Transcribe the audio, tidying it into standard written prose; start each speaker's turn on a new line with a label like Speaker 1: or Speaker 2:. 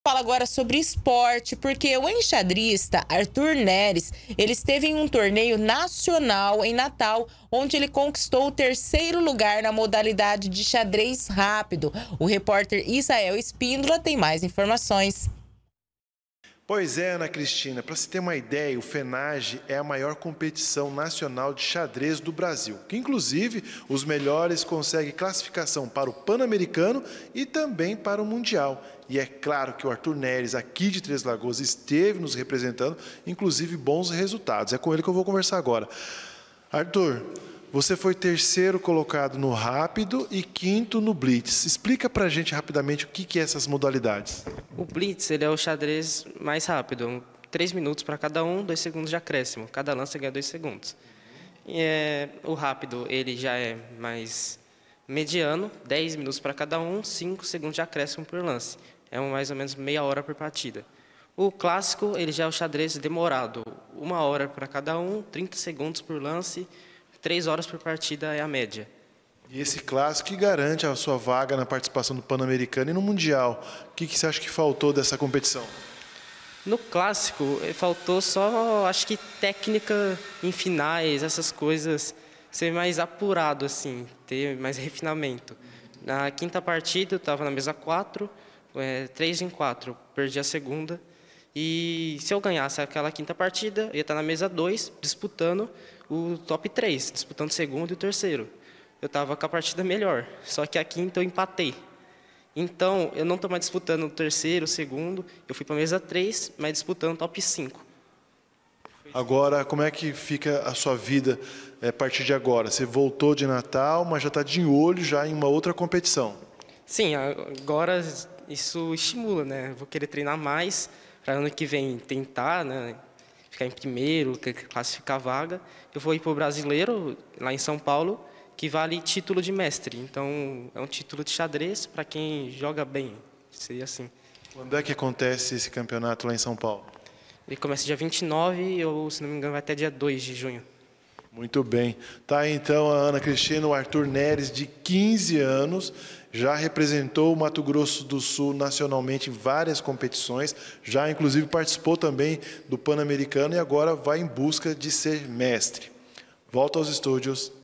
Speaker 1: Fala agora sobre esporte, porque o enxadrista Arthur Neres, ele esteve em um torneio nacional em Natal, onde ele conquistou o terceiro lugar na modalidade de xadrez rápido. O repórter Isael Espíndola tem mais informações.
Speaker 2: Pois é, Ana Cristina, para se ter uma ideia, o FENAGE é a maior competição nacional de xadrez do Brasil, que inclusive os melhores conseguem classificação para o Pan-Americano e também para o Mundial. E é claro que o Arthur Neres, aqui de Três Lagoas, esteve nos representando, inclusive bons resultados. É com ele que eu vou conversar agora. Arthur, você foi terceiro colocado no rápido e quinto no blitz. Explica para a gente rapidamente o que é essas modalidades.
Speaker 3: O blitz ele é o xadrez mais rápido, 3 minutos para cada um, 2 segundos de acréscimo. Cada lance ganha 2 segundos. O rápido ele já é mais mediano, 10 minutos para cada um, 5 segundos de acréscimo por lance. É mais ou menos meia hora por partida. O clássico ele já é o xadrez demorado, 1 hora para cada um, 30 segundos por lance, 3 horas por partida é a média.
Speaker 2: E esse clássico que garante a sua vaga na participação do Pan-Americano e no Mundial. O que você acha que faltou dessa competição?
Speaker 3: No clássico, faltou só, acho que técnica em finais, essas coisas, ser mais apurado, assim, ter mais refinamento. Na quinta partida, eu estava na mesa 4, 3 em 4, perdi a segunda. E se eu ganhasse aquela quinta partida, eu ia estar na mesa 2, disputando o top 3, disputando o segundo e o terceiro. Eu estava com a partida melhor, só que a quinta eu empatei. Então, eu não estou mais disputando o terceiro, o segundo, eu fui para a mesa 3, mas disputando o top 5.
Speaker 2: Agora, como é que fica a sua vida a partir de agora? Você voltou de Natal, mas já está de olho já em uma outra competição.
Speaker 3: Sim, agora isso estimula, né? Vou querer treinar mais, para ano que vem tentar, né, ficar em primeiro, classificar a vaga. Eu vou ir para o Brasileiro, lá em São Paulo, que vale título de mestre. Então, é um título de xadrez para quem joga bem. Seria assim.
Speaker 2: Quando é que acontece esse campeonato lá em São Paulo?
Speaker 3: Ele começa dia 29 ou, se não me engano, vai até dia 2 de junho.
Speaker 2: Muito bem. Tá aí, então, a Ana Cristina, o Arthur Neres, de 15 anos, já representou o Mato Grosso do Sul nacionalmente em várias competições, já inclusive participou também do Pan-Americano e agora vai em busca de ser mestre. Volta aos estúdios.